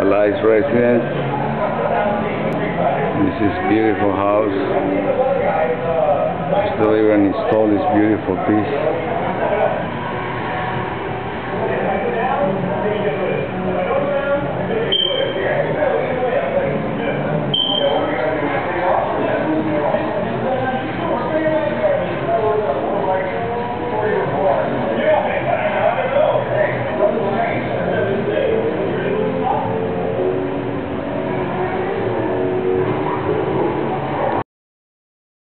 Ali's residence. This is beautiful house. Just deliver and install this beautiful piece.